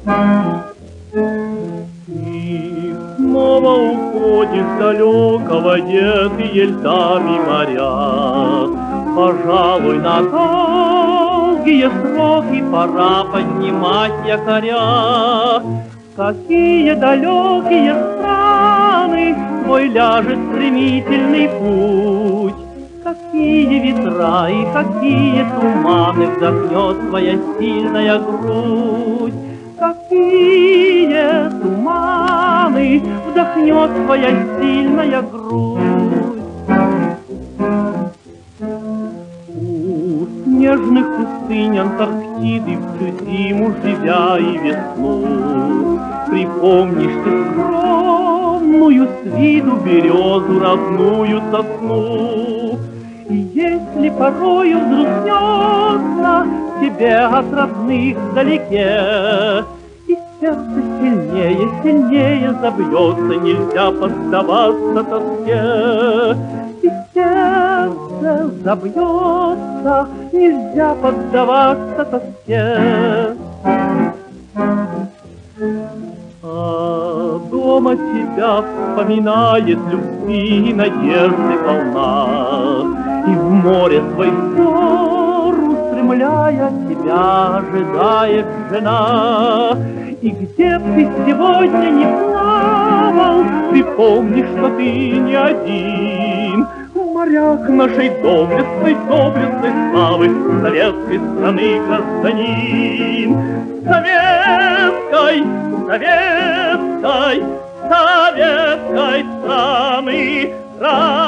И снова уходишь далеко в одетые льдами моря. Пожалуй, на долгие сроки пора поднимать якоря. Какие далекие страны твой ляжет стремительный путь, какие ветра и какие туманы вдохнет твоя сильная грудь, какие туманы вдохнет твоя сильная грудь. У снежных пустынь Антарктиды всю зиму живя и весну, припомнишь ты скромную с виду березу, родную сосну. И если порою взгрустнется тебе от родных вдалеке, и сердце сильнее, сильнее забьется, нельзя поддаваться тоске. И сердце забьется, нельзя поддаваться тоске. А дома тебя вспоминает любви и надежды волна, и в море свой взор устремляя тебя ожидает жена. И где б ты сегодня не плавал, ты помнишь, что ты не один. Моряк нашей доблестной, доблестной славы, советской страны гражданин. Советской, советской, советской страны гражданин.